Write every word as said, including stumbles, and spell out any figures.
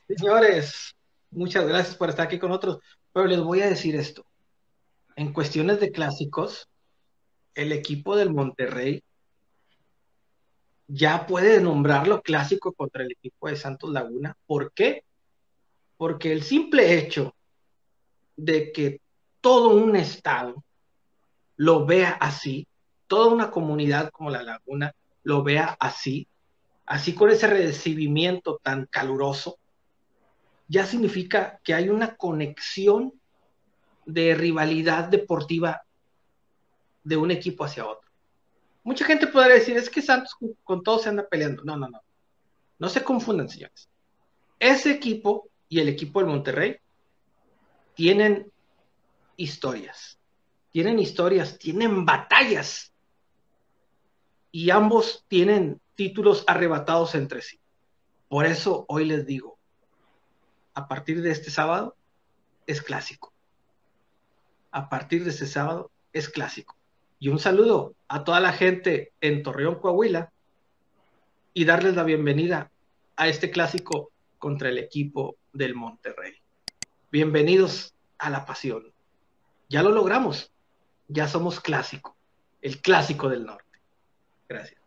Señores, muchas gracias por estar aquí con nosotros, pero les voy a decir esto. En cuestiones de clásicos, el equipo del Monterrey ya puede nombrarlo clásico contra el equipo de Santos Laguna. ¿Por qué? Porque el simple hecho de que todo un estado lo vea así, toda una comunidad como la Laguna lo vea así, así con ese recibimiento tan caluroso, ya significa que hay una conexión de rivalidad deportiva de un equipo hacia otro. Mucha gente podría decir, es que Santos con todo se anda peleando. No, no, no. No se confundan, señores. Ese equipo y el equipo del Monterrey tienen historias. Tienen historias, tienen batallas. Y ambos tienen títulos arrebatados entre sí. Por eso hoy les digo, a partir de este sábado es clásico. A partir de este sábado es clásico. Y un saludo a toda la gente en Torreón, Coahuila, y darles la bienvenida a este clásico contra el equipo del Monterrey. Bienvenidos a la pasión. Ya lo logramos, ya somos clásico, el clásico del norte. Gracias.